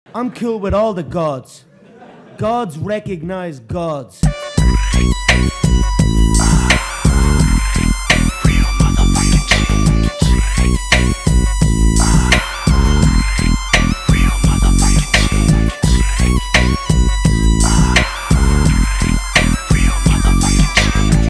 I'm cool with all the gods. Gods recognize gods.